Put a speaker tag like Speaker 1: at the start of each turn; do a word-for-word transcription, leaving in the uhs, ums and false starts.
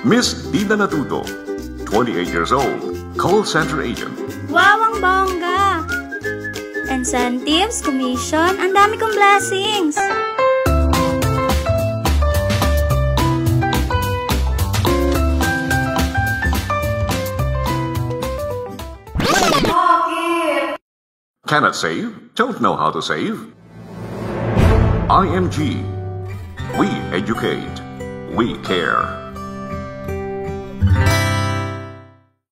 Speaker 1: Miss Dina Natuto, twenty-eight years old, call center agent.
Speaker 2: Wow, ang bongga! Incentives, commission, ang dami kong blessings!
Speaker 1: Cannot save? Don't know how to save? I M G. We educate. We care.